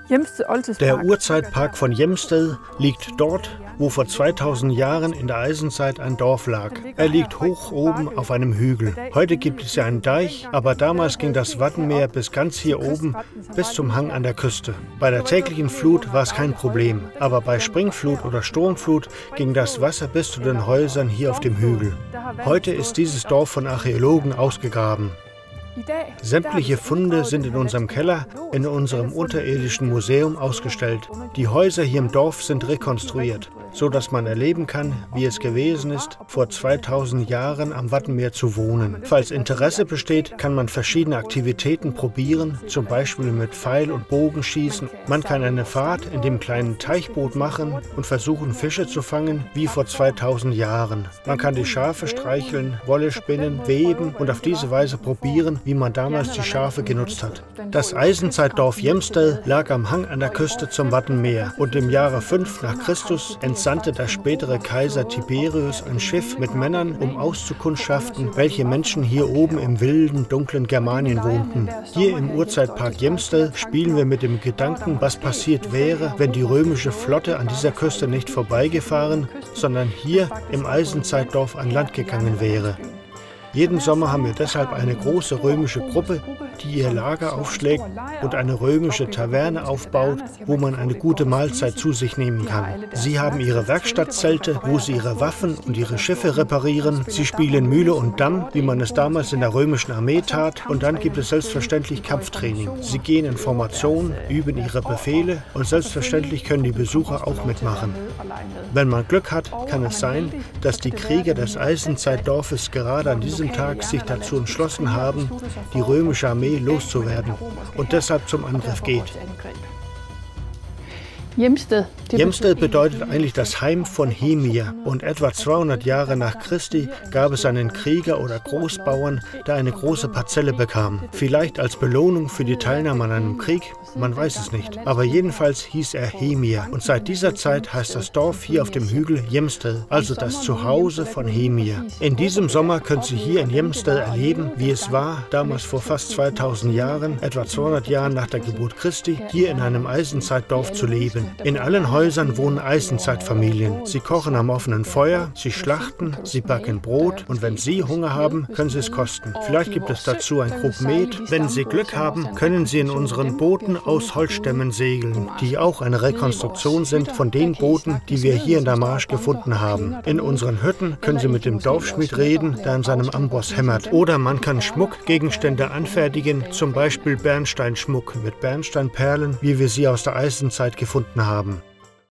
Der Urzeitpark von Jemsted liegt dort, wo vor 2000 Jahren in der Eisenzeit ein Dorf lag. Er liegt hoch oben auf einem Hügel. Heute gibt es ja einen Deich, aber damals ging das Wattenmeer bis ganz hier oben, bis zum Hang an der Küste. Bei der täglichen Flut war es kein Problem, aber bei Springflut oder Sturmflut ging das Wasser bis zu den Häusern hier auf dem Hügel. Heute ist dieses Dorf von Archäologen ausgegraben. Sämtliche Funde sind in unserem Keller, in unserem unterirdischen Museum ausgestellt. Die Häuser hier im Dorf sind rekonstruiert, so dass man erleben kann, wie es gewesen ist, vor 2000 Jahren am Wattenmeer zu wohnen. Falls Interesse besteht, kann man verschiedene Aktivitäten probieren, zum Beispiel mit Pfeil- und Bogenschießen. Man kann eine Fahrt in dem kleinen Teichboot machen und versuchen, Fische zu fangen, wie vor 2000 Jahren. Man kann die Schafe streicheln, Wolle spinnen, weben und auf diese Weise probieren, wie man damals die Schafe genutzt hat. Das Eisenzeitdorf Jemsted lag am Hang an der Küste zum Wattenmeer und im Jahre 5 nach Christus entsandte der spätere Kaiser Tiberius ein Schiff mit Männern, um auszukundschaften, welche Menschen hier oben im wilden, dunklen Germanien wohnten. Hier im Urzeitpark Jemsted spielen wir mit dem Gedanken, was passiert wäre, wenn die römische Flotte an dieser Küste nicht vorbeigefahren, sondern hier im Eisenzeitdorf an Land gegangen wäre. Jeden Sommer haben wir deshalb eine große römische Gruppe, die ihr Lager aufschlägt und eine römische Taverne aufbaut, wo man eine gute Mahlzeit zu sich nehmen kann. Sie haben ihre Werkstattzelte, wo sie ihre Waffen und ihre Schiffe reparieren. Sie spielen Mühle und Damm, wie man es damals in der römischen Armee tat. Und dann gibt es selbstverständlich Kampftraining. Sie gehen in Formation, üben ihre Befehle und selbstverständlich können die Besucher auch mitmachen. Wenn man Glück hat, kann es sein, dass die Krieger des Eisenzeitdorfes gerade an diesem Tag sich dazu entschlossen haben, die römische Armee loszuwerden und deshalb zum Angriff geht. Jemsted bedeutet eigentlich das Heim von Hemir und etwa 200 Jahre nach Christi gab es einen Krieger oder Großbauern, der eine große Parzelle bekam. Vielleicht als Belohnung für die Teilnahme an einem Krieg, man weiß es nicht. Aber jedenfalls hieß er Hemir und seit dieser Zeit heißt das Dorf hier auf dem Hügel Jemsted, also das Zuhause von Hemir. In diesem Sommer können Sie hier in Jemsted erleben, wie es war, damals vor fast 2000 Jahren, etwa 200 Jahren nach der Geburt Christi, hier in einem Eisenzeitdorf zu leben. In allen Häusern wohnen Eisenzeitfamilien. Sie kochen am offenen Feuer, sie schlachten, sie backen Brot und wenn Sie Hunger haben, können Sie es kosten. Vielleicht gibt es dazu ein Krug Met. Wenn Sie Glück haben, können Sie in unseren Booten aus Holzstämmen segeln, die auch eine Rekonstruktion sind von den Booten, die wir hier in der Marsch gefunden haben. In unseren Hütten können Sie mit dem Dorfschmied reden, der an seinem Amboss hämmert. Oder man kann Schmuckgegenstände anfertigen, zum Beispiel Bernsteinschmuck mit Bernsteinperlen, wie wir sie aus der Eisenzeit gefunden haben.